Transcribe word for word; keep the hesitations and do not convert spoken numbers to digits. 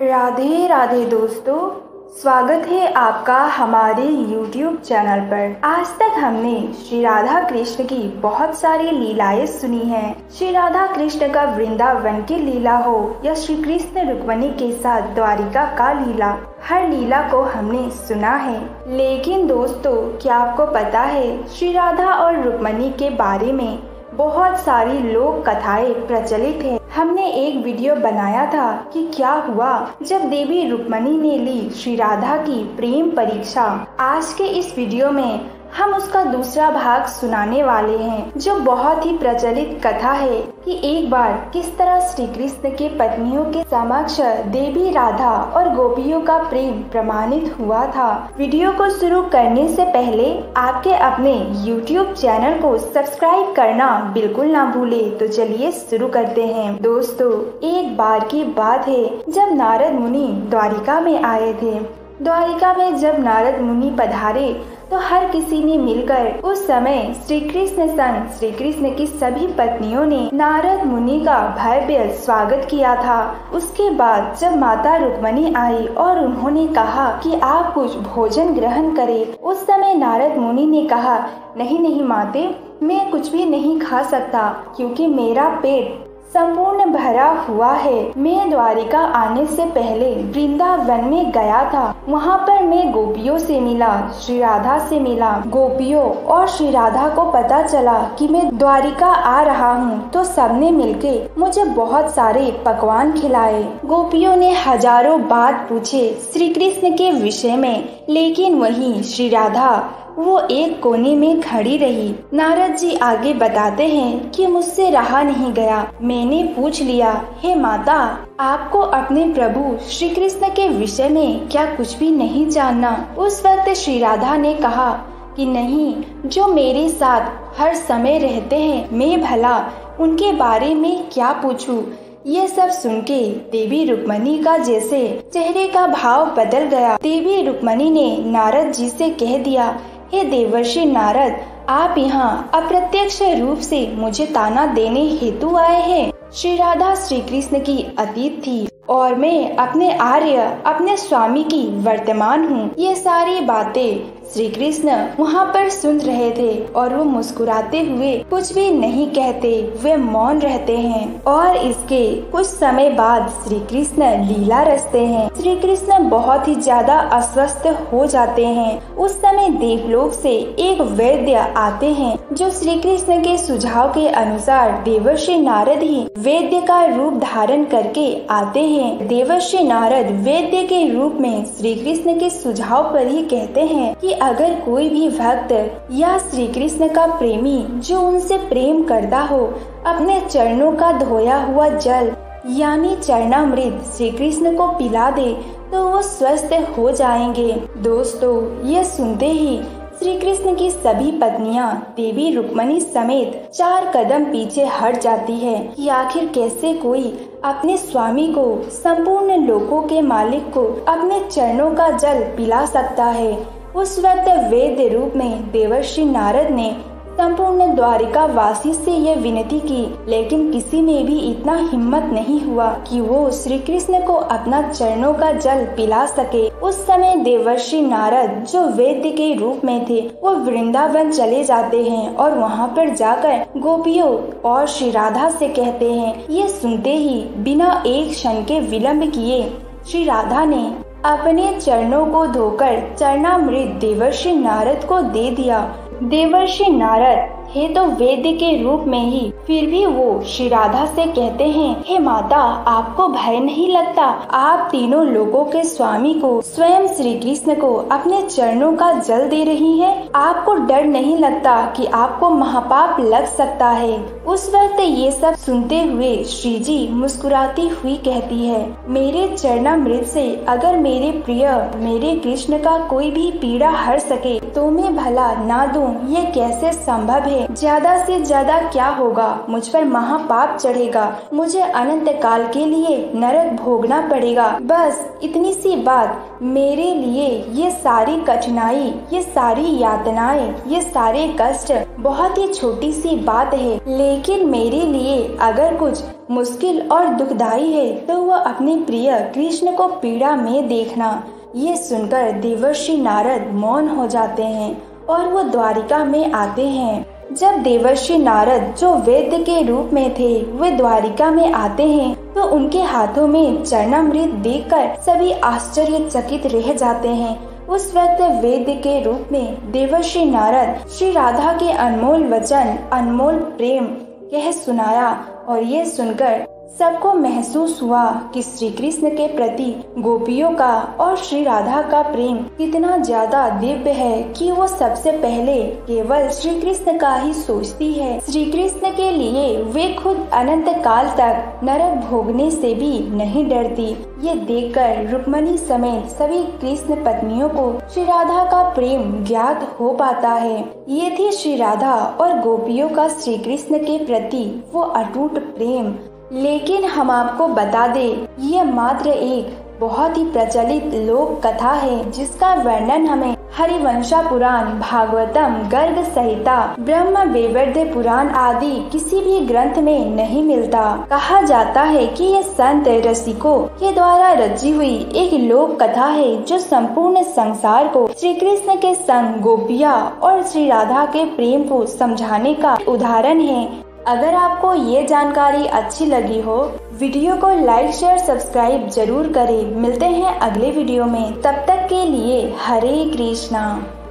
राधे राधे दोस्तों, स्वागत है आपका हमारे YouTube चैनल पर। आज तक हमने श्री राधा कृष्ण की बहुत सारी लीलाएं सुनी हैं। श्री राधा कृष्ण का वृंदावन की लीला हो या श्री कृष्ण रुक्मिणी के साथ द्वारिका का लीला, हर लीला को हमने सुना है। लेकिन दोस्तों, क्या आपको पता है श्री राधा और रुक्मिणी के बारे में बहुत सारी लोक कथाएं प्रचलित है। हमने एक वीडियो बनाया था कि क्या हुआ जब देवी रुक्मिणी ने ली श्री राधा की प्रेम परीक्षा। आज के इस वीडियो में हम उसका दूसरा भाग सुनाने वाले हैं, जो बहुत ही प्रचलित कथा है कि एक बार किस तरह श्री कृष्ण के पत्नियों के समक्ष देवी राधा और गोपियों का प्रेम प्रमाणित हुआ था। वीडियो को शुरू करने से पहले आपके अपने YouTube चैनल को सब्सक्राइब करना बिल्कुल ना भूले। तो चलिए शुरू करते हैं। दोस्तों, एक बार की बात है जब नारद मुनि द्वारिका में आए थे। द्वारिका में जब नारद मुनि पधारे तो हर किसी ने मिलकर उस समय श्री कृष्ण संग श्री कृष्ण की सभी पत्नियों ने नारद मुनि का भव्य स्वागत किया था। उसके बाद जब माता रुक्मिणी आई और उन्होंने कहा कि आप कुछ भोजन ग्रहण करें, उस समय नारद मुनि ने कहा, नहीं नहीं माते, मैं कुछ भी नहीं खा सकता क्योंकि मेरा पेट संपूर्ण भरा हुआ है। मैं द्वारिका आने से पहले वृंदावन में गया था। वहाँ पर मैं गोपियों से मिला, श्री राधा से मिला। गोपियों और श्री राधा को पता चला कि मैं द्वारिका आ रहा हूँ, तो सबने मिलके मुझे बहुत सारे पकवान खिलाए। गोपियों ने हजारों बात पूछे श्री कृष्ण के विषय में, लेकिन वहीं श्री राधा वो एक कोने में खड़ी रही। नारद जी आगे बताते हैं कि मुझसे रहा नहीं गया। मैंने पूछ लिया, हे माता, आपको अपने प्रभु श्री कृष्ण के विषय में क्या कुछ भी नहीं जानना? उस वक्त श्री राधा ने कहा कि नहीं, जो मेरे साथ हर समय रहते हैं, मैं भला उनके बारे में क्या पूछूं? ये सब सुन के देवी रुक्मिणी का जैसे चेहरे का भाव बदल गया। देवी रुक्मिणी ने नारद जी से कह दिया, हे देवर्षि नारद, आप यहाँ अप्रत्यक्ष रूप से मुझे ताना देने हेतु आए हैं। श्री राधा श्री कृष्ण की अतीत थी और मैं अपने आर्य अपने स्वामी की वर्तमान हूँ। ये सारी बातें श्री कृष्ण वहाँ पर सुन रहे थे और वो मुस्कुराते हुए कुछ भी नहीं कहते, वे मौन रहते हैं। और इसके कुछ समय बाद श्री कृष्ण लीला रचते हैं। श्री कृष्ण बहुत ही ज्यादा अस्वस्थ हो जाते हैं। उस समय देवलोक से एक वैद्य आते हैं, जो श्री कृष्ण के सुझाव के अनुसार देवर्षि नारद ही वैद्य का रूप धारण करके आते हैं। देवर्षि नारद वैद्य के रूप में श्री कृष्ण के सुझाव पर ही कहते हैं कि अगर कोई भी भक्त या श्री कृष्ण का प्रेमी जो उनसे प्रेम करता हो, अपने चरणों का धोया हुआ जल यानी चरणामृत श्री कृष्ण को पिला दे तो वो स्वस्थ हो जाएंगे। दोस्तों, ये सुनते ही श्री कृष्ण की सभी पत्नियां देवी रुक्मिणी समेत चार कदम पीछे हट जाती है कि आखिर कैसे कोई अपने स्वामी को, संपूर्ण लोकों के मालिक को अपने चरणों का जल पिला सकता है। उस वक्त वैद्य रूप में देवर्षि नारद ने संपूर्ण द्वारिका वासी से यह विनती की, लेकिन किसी में भी इतना हिम्मत नहीं हुआ कि वो श्री कृष्ण को अपना चरणों का जल पिला सके। उस समय देवर्षि नारद जो वैद्य के रूप में थे, वो वृंदावन चले जाते हैं और वहाँ पर जाकर गोपियों और श्री राधा से कहते हैं। ये सुनते ही बिना एक क्षण के विलंब किए श्री राधा ने अपने चरणों को धोकर चरणामृत देवर्षि नारद को दे दिया। देवर्षि नारद थे तो वैद्य के रूप में ही, फिर भी वो श्री राधा से कहते हैं, हे माता, आपको भय नहीं लगता? आप तीनों लोगों के स्वामी को, स्वयं श्री कृष्ण को अपने चरणों का जल दे रही हैं। आपको डर नहीं लगता कि आपको महापाप लग सकता है? उस वक्त ये सब सुनते हुए श्री जी मुस्कुराती हुई कहती है, मेरे चरणामृत से अगर मेरे प्रिय मेरे कृष्ण का कोई भी पीड़ा हर सके तो मैं भला ना दूं, ये कैसे संभव है? है, ज्यादा से ज्यादा क्या होगा, मुझ पर महापाप चढ़ेगा, मुझे अनंत काल के लिए नरक भोगना पड़ेगा। बस इतनी सी बात, मेरे लिए ये सारी कठिनाई, ये सारी यातनाएं, ये सारे कष्ट बहुत ही छोटी सी बात है, लेकिन मेरे लिए अगर कुछ मुश्किल और दुखदाई है तो वह अपने प्रिय कृष्ण को पीड़ा में देखना। ये सुनकर देवर्षि नारद मौन हो जाते हैं और वो द्वारिका में आते हैं। जब देवर्षि नारद, जो वैद्य के रूप में थे, वे द्वारिका में आते हैं तो उनके हाथों में चरणामृत देखकर सभी आश्चर्यचकित रह जाते हैं। उस वक्त वैद्य के रूप में देवर्षि नारद श्री राधा के अनमोल वचन, अनमोल प्रेम कह सुनाया और ये सुनकर सबको महसूस हुआ कि श्री कृष्ण के प्रति गोपियों का और श्री राधा का प्रेम कितना ज्यादा दिव्य है कि वो सबसे पहले केवल श्री कृष्ण का ही सोचती है। श्री कृष्ण के लिए वे खुद अनंत काल तक नरक भोगने से भी नहीं डरती। ये देखकर रुक्मणी समेत सभी कृष्ण पत्नियों को श्री राधा का प्रेम ज्ञात हो पाता है। ये थी श्री राधा और गोपियों का श्री कृष्ण के प्रति वो अटूट प्रेम। लेकिन हम आपको बता दें, ये मात्र एक बहुत ही प्रचलित लोक कथा है जिसका वर्णन हमें हरिवंशा पुराण, भागवतम, गर्ग संहिता, ब्रह्म वैवर्त पुराण आदि किसी भी ग्रंथ में नहीं मिलता। कहा जाता है कि ये संत रसिकों के द्वारा रची हुई एक लोक कथा है जो संपूर्ण संसार को श्री कृष्ण के संग गोपिया और श्री राधा के प्रेम को समझाने का उदाहरण है। अगर आपको ये जानकारी अच्छी लगी हो, वीडियो को लाइक शेयर सब्सक्राइब जरूर करें। मिलते हैं अगले वीडियो में, तब तक के लिए हरे कृष्णा।